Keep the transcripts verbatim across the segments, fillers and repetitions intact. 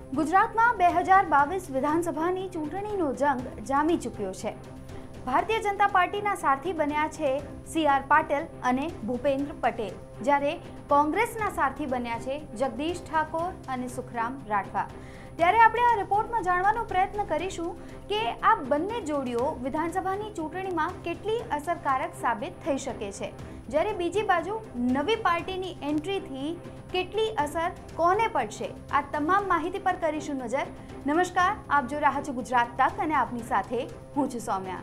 ગુજરાતમાં બે હજાર બાવીસ વિધાનસભાની ચૂંટણીનો જંગ જામી ચૂક્યો છે। ભારતીય જનતા પાર્ટીના સારથી બન્યા છે સી આર પાટીલ અને ભૂપેન્દ્ર પટેલ, જ્યારે કોંગ્રેસના સારથી બન્યા છે જગદીશ ઠાકોર અને સુખરામ રાઠવા। ત્યારે આપણે આ રિપોર્ટમાં જાણવાનો પ્રયત્ન કરીશું કે આ બંને જોડીઓ વિધાનસભાની ચૂંટણીમાં કેટલી અસરકારક સાબિત થઈ શકે છે, જ્યારે બીજી બાજુ નવી પાર્ટીની એન્ટ્રીથી કેટલી અસર કોને પડશે। આ તમામ માહિતી પર કરીશું નજર। નમસ્કાર, આપ જોઈ રહ્યા છો ગુજરાત તક અને આપની સાથે હું છું સૌમ્યા।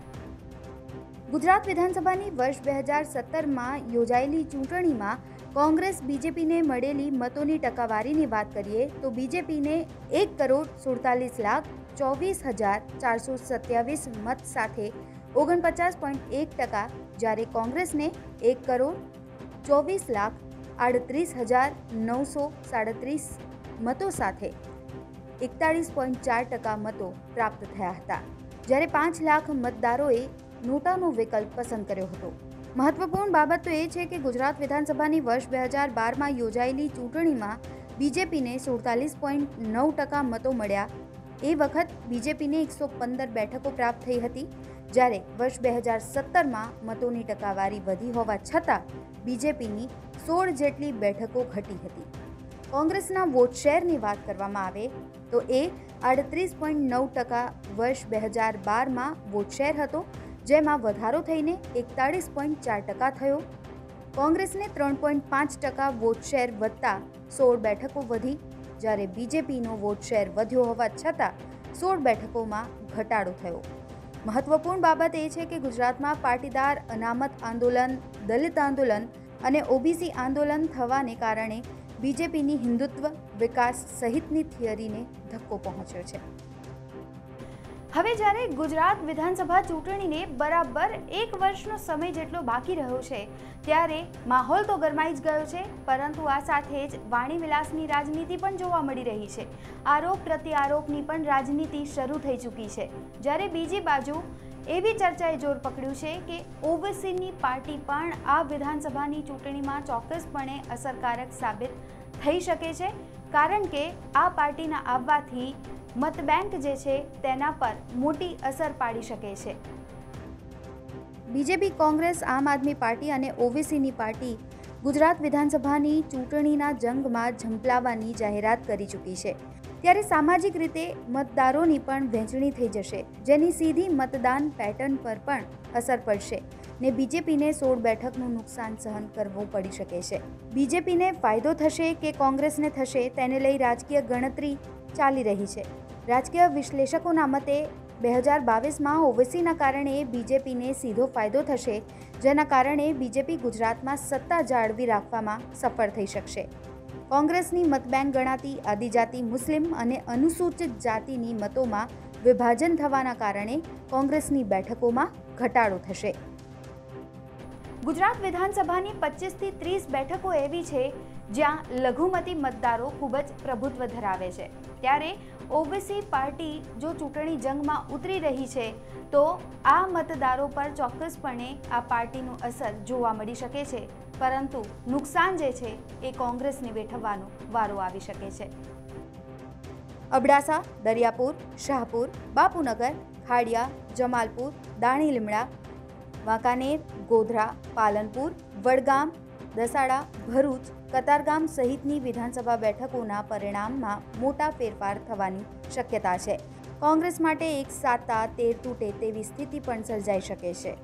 ગુજરાત વિધાનસભાની વર્ષ બે હજાર સત્તરમાં યોજાયેલી ચૂંટણીમાં કોંગ્રેસ બીજેપીને મળેલી મતોની ટકાવારીની વાત કરીએ તો બીજેપીને એક કરોડ સુડતાલીસ લાખ ચોવીસ હજાર ચારસો સત્યાવીસ મત સાથે ઓગણપચાસ પોઈન્ટ એક ટકા, જ્યારે કોંગ્રેસને એક કરોડ ચોવીસ લાખ આડત્રીસ હજાર નવસો સાડત્રીસ મતો સાથે એકતાળીસ પોઈન્ટ ચાર ટકા મતો પ્રાપ્ત થયા હતા, જ્યારે પાંચ લાખ મતદારોએ નોટાનો વિકલ્પ પસંદ કર્યો હતો। મહત્વપૂર્ણ બાબત તો એ છે કે ગુજરાત વિધાનસભાની વર્ષ બે હજાર બારમાં યોજાયેલી ચૂંટણીમાં બીજેપીને સુડતાલીસ પોઈન્ટ નવ ટકા મતો મળ્યા। એ વખત બીજેપીને એકસો પંદર બેઠકો પ્રાપ્ત થઈ હતી, જ્યારે વર્ષ બે હજાર સત્તરમાં મતોની ટકાવારી વધી હોવા છતાં બીજેપીની સોળ જેટલી બેઠકો ઘટી હતી। કોંગ્રેસના વોટ શેરની વાત કરવામાં આવે તો એ આડત્રીસ પોઈન્ટ નવ ટકા વર્ષ બે હજાર બારમાં વોટ શેર હતો, જેમાં વધારો થઈને એકતાળીસ પોઈન્ટ ચાર ટકા થયો। કોંગ્રેસને ત્રણ પોઈન્ટ પાંચ ટકા વોટ શેર વધતા સોળ બેઠકો વધી, જ્યારે બીજેપીનો વોટ શેર વધ્યો હોવા છતાં સોળ બેઠકોમાં ઘટાડો થયો। મહત્વપૂર્ણ બાબત એ છે કે ગુજરાતમાં પાટીદાર અનામત આંદોલન, દલિત આંદોલન અને ઓબીસી આંદોલન થવાને કારણે બીજેપીની હિન્દુત્વ વિકાસ સહિતની થિયરીને ધક્કો પહોંચ્યો છે। હવે જ્યારે ગુજરાત વિધાનસભા ચૂંટણીને બરાબર એક વર્ષનો સમય જેટલો બાકી રહ્યો છે, ત્યારે માહોલ તો ગરમાઈ જ ગયો છે, પરંતુ આ સાથે જ વાણી વિલાસની રાજનીતિ પણ જોવા મળી રહી છે। આરોપ પ્રત્યારોપની પણ રાજનીતિ શરૂ થઈ ચૂકી છે, જ્યારે બીજી બાજુ એવી ચર્ચાએ જોર પકડ્યું છે કે ઓવેસીની પાર્ટી પણ આ વિધાનસભાની ચૂંટણીમાં ચોક્કસપણે અસરકારક સાબિત થઈ શકે છે, કારણ કે આ પાર્ટીના આવવાથી મતબેંક જે છે તેના પર મોટી અસર પાડી શકે છે। બીજેપી, કોંગ્રેસ, આમ આદમી પાર્ટી અને ઓવેસીની પાર્ટી ગુજરાત વિધાનસભાની ચૂંટણીના જંગમાં ઝંપલાવવાની જાહેરાત કરી ચૂકી છે, ત્યારે સામાજિક રીતે મતદારોની પણ વહેંચણી થઈ જશે, જેની સીધી મતદાન પેટર્ન પર પણ અસર પડશે ને બીજેપીને સોળ બેઠકનું નુકસાન સહન કરવું પડી શકે છે। બીજેપીને ફાયદો થશે કે કોંગ્રેસને થશે તેને લઈ રાજકીય ગણતરી ચાલી રહી છે। રાજકીય વિશ્લેષકોના મતે બે હજાર બાવીસમાં ઓવેસીના કારણે બીજેપીને સીધો ફાયદો થશે, જેના કારણે બીજેપી ગુજરાતમાં સત્તા જાળવી રાખવામાં સફળ થઈ શકશે। કોંગ્રેસની મતબેંક ગણાતી આદિજાતિ, મુસ્લિમ અને અનુસૂચિત જાતિની મતોમાં વિભાજન થવાના કારણે કોંગ્રેસની બેઠકોમાં ઘટાડો થશે। ગુજરાત વિધાનસભાની પચીસથી ત્રીસ બેઠકો એવી છે જ્યાં લઘુમતી મતદારો ખૂબ જ પ્રભુત્વ ધરાવે છે, ત્યારે ઓબીસી પાર્ટી જો ચૂંટણી જંગમાં ઉતરી રહી છે તો આ મતદારો પર ચોક્કસપણે આ પાર્ટીનું અસર જોવા મળી શકે છે, પરંતુ નુકસાન જે છે એ કોંગ્રેસને વેઠવવાનો વારો આવી શકે છે। અબડાસા, દરિયાપુર, શાહપુર, બાપુનગર, ખાડિયા, જમાલપુર, દાણી લીમડા, વાંકાનેર, ગોધરા, પાલનપુર, વડગામ, દસાડા, ભરૂચ, કતારગામ સહિતની વિધાનસભા બેઠકોના પરિણામમાં મોટા ફેરફાર થવાની શક્યતા છે। કોંગ્રેસ માટે એક સાતા તેર તૂટે તેવી સ્થિતિ પણ સર્જાઈ શકે છે।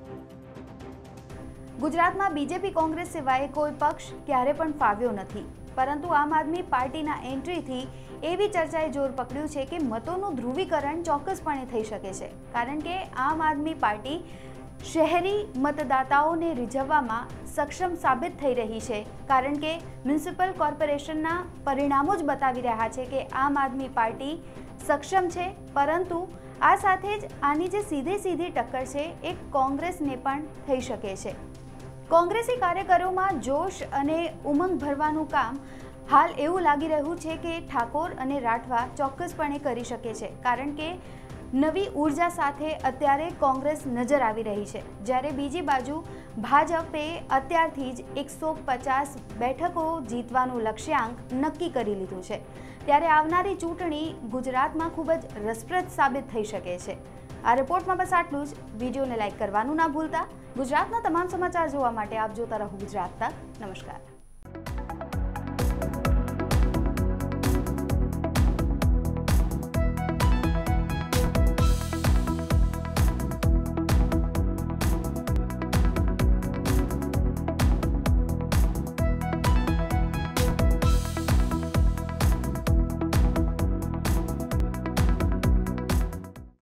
ગુજરાતમાં બીજેપી, કોંગ્રેસ સિવાય કોઈ પક્ષ ક્યારે પણ ફાવ્યો નથી, પરંતુ આમ આદમી પાર્ટીના એન્ટ્રીથી એવી ચર્ચાએ જોર પકડ્યું છે કે મતોનું ધ્રુવીકરણ ચોક્કસપણે થઈ શકે છે, કારણ કે આમ આદમી પાર્ટી શહેરી મતદાતાઓને રીઝવવામાં સક્ષમ સાબિત થઈ રહી છે, કારણ કે મ્યુનિસિપલ કોર્પોરેશનના પરિણામો જ બતાવી રહ્યા છે કે આમ આદમી પાર્ટી સક્ષમ છે, પરંતુ આ સાથે જ આની જે સીધે સીધી ટક્કર છે એ કોંગ્રેસને પણ થઈ શકે છે। કોંગ્રેસી કાર્યકરોમાં જોશ અને ઉમંગ ભરવાનું કામ હાલ એવું લાગી રહ્યું છે કે ઠાકોર અને રાઠવા ચોક્કસપણે કરી શકે છે, કારણ કે નવી ઉર્જા સાથે અત્યારે કોંગ્રેસ નજર આવી રહી છે, જ્યારે બીજી બાજુ ભાજપે અત્યારથી જ એકસો પચાસ બેઠકો જીતવાનું લક્ષ્યાંક નક્કી કરી લીધું છે। ત્યારે આવનારી ચૂંટણી ગુજરાતમાં ખૂબ જ રસપ્રદ સાબિત થઈ શકે છે। આ રિપોર્ટમાં બસ આટલું જ। વિડીયોને લાઇક કરવાનું ના ભૂલતા। ગુજરાતના તમામ સમાચાર જોવા માટે આપ જોતા રહો ગુજરાત તક। નમસ્કાર।